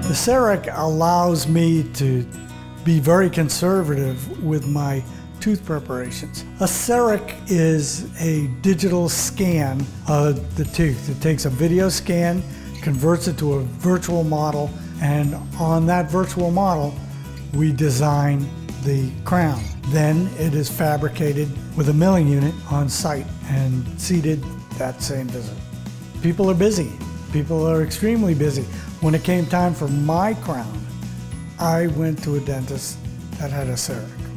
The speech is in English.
The CEREC allows me to be very conservative with my tooth preparations. A CEREC is a digital scan of the tooth. It takes a video scan, converts it to a virtual model, and on that virtual model, we design the crown. Then it is fabricated with a milling unit on site and seated that same visit. People are busy. People are extremely busy. When it came time for my crown, I went to a dentist that had a CEREC.